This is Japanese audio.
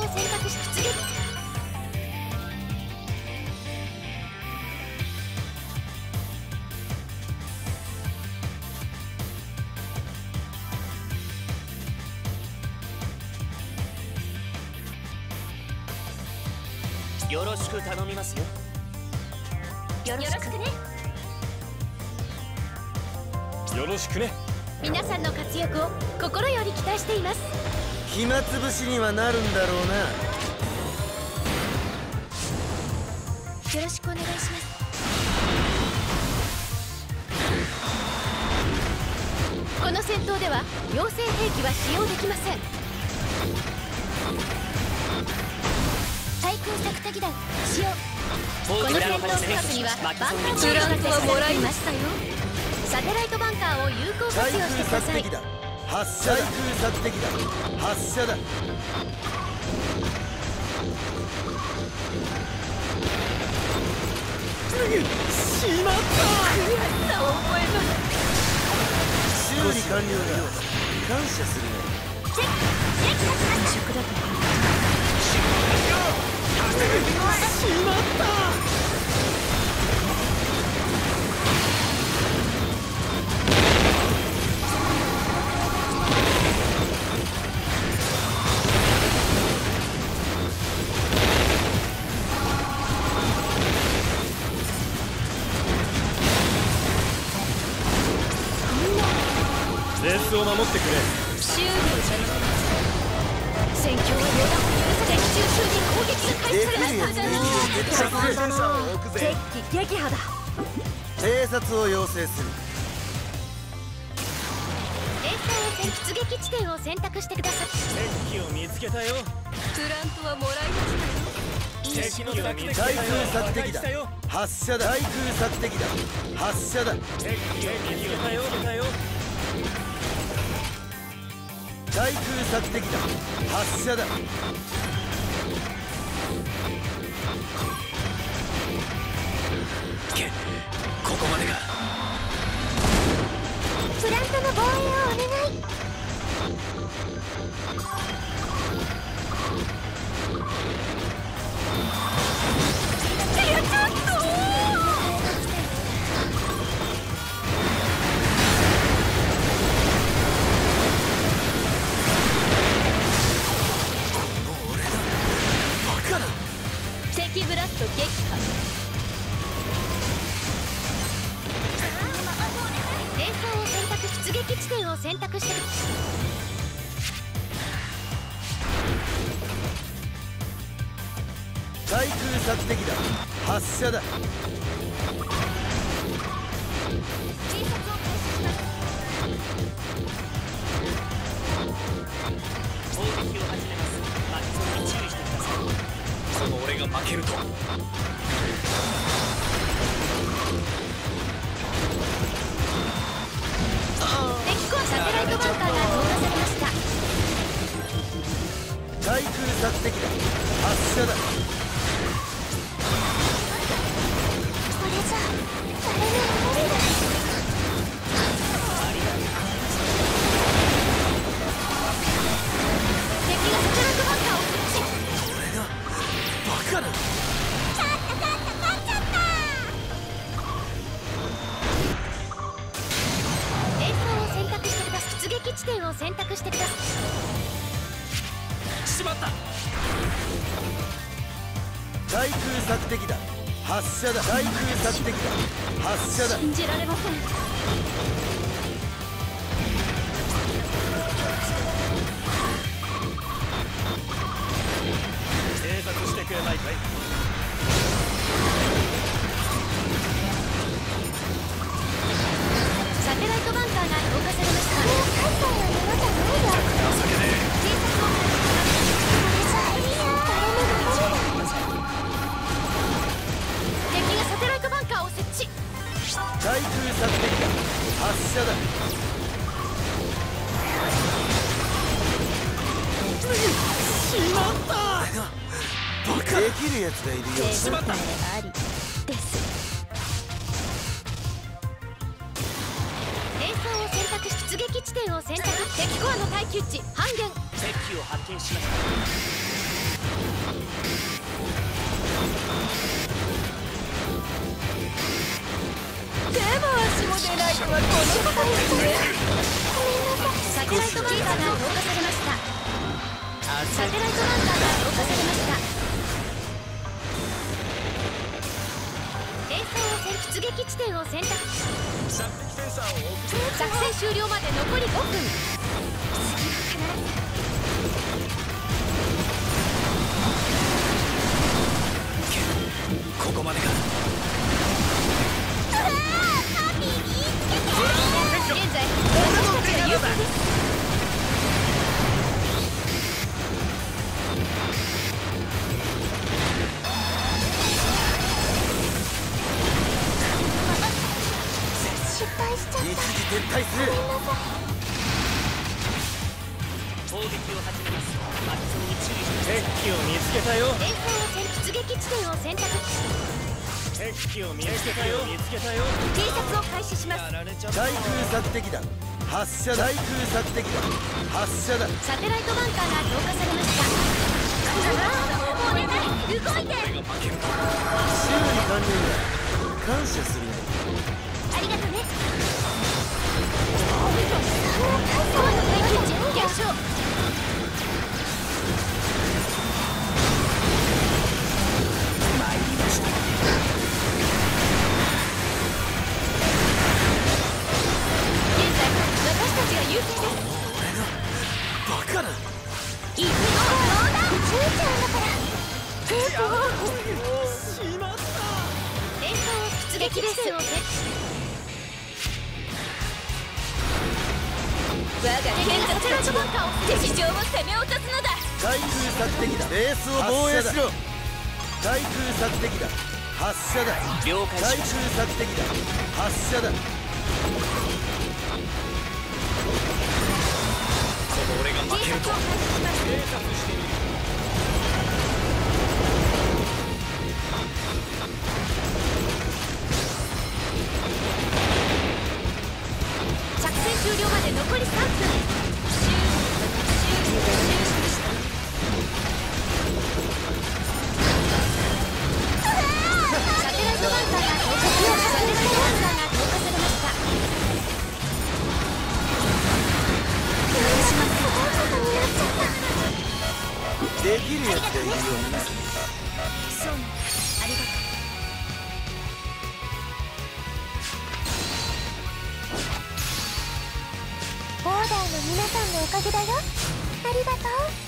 選択し出撃。 よろしく頼みますよ。 よろしくね。 よろしくね。 皆さんの活躍を心より期待しています。 暇つぶしにはなるんだろうな。 よろしくお願いします。この戦闘では妖精兵器は使用できません。対空索敵弾使用。この戦闘区画にはバンカーバンカーがもらいましたよ。サテライトバンカーを有効活用してください。 発射だ。対空索敵だ。発射だ。しまった。 悔しさを覚えます。 修理完了だ。感謝するね。 チェック食だとしまった。 レースを守ってくれ。 修理を頼みます。戦況は予断を許さない。敵中枢に攻撃が開始されました。敵機撃破だ。 偵察を要請する。 出撃地点を選択してください。 敵機を見つけたよ。 プラントはもらいましたよ。 敵の索敵対空索敵だ。発射だ。対空索敵だ。発射だ。 敵機を見つけたよ。 対空索敵だ。発射だ。 ここまでか。 プラントの防衛をお願い。敵ブラスト撃破。連装を選択。出撃地点を選択して。 対空索敵だ。発射だ。 偵察を開始します。 攻撃を始めます。巻き添えに注意してください。 この俺が負けると。 敵コアサテライトバンカーが投下されました。 対空索敵だ。発射だ。 これじゃ誰も無理だ。敵がサテライトバンカーを設置。 俺がバカな。 勝っちゃった。連装を選択してください。出撃地点を選択してください。 しまった。 対空索敵だ。発射だ。対空索敵だ。発射だ。 信じられません。 偵察してくれないかい。 サテライトバンカーが投下されました。もうカイさんは山じゃないよ。 情けね偵察を開始します。これじゃ誰も無理だ。敵がサテライトバンカーを設置。 対空索敵だ。発射だ。 しまった。バカ。 できるやつがいるよ。 しまった。 ありです。連装を選択し出撃地点を選択。敵コアの耐久値半減。 敵機を発見しました。 手も足も出ないとはこのことですね。サテライトバンカーが投下されました。サテライトバンカーが投下されました。衛星出撃地点を選択。作戦終了まで残り5分。 ここまでか。 現在私たちが優勢です。失敗しちゃった。 一時撤退する。 攻撃を始めます。マッチョに注意してください。 敵機を見つけたよ。 衛星出撃地点を選択。 敵機を見つけたよ。見つけたよ。 偵察を開始します。 対空索敵弾発射だ。対空索敵弾発射だ。 サテライトバンカーが投下されました。お願い動いて。 修理完了だ。感謝するよ。 ありがとね。高度耐久値逆昇。 参りました。 現在私たちが優勢です。 バカな。 いいね。宇宙ちゃうんだから。 しまった。 衛星出撃地点を設置。我が剣がサテライトバンカーを敵上を攻め落とすのだ。 対空索敵弾ベースを防衛しろ。対空索敵弾発射だ。 了解対しました。 空索敵弾発射だ。 この俺が負けると。 偵察を開始します。 偵察している。 作戦終了まで残り3分。サテライトバンカーが投下されました。 できるやつがいるような。 そうなんだ。ありがとう。 ボーダーの皆さんのおかげだよ。ありがとう。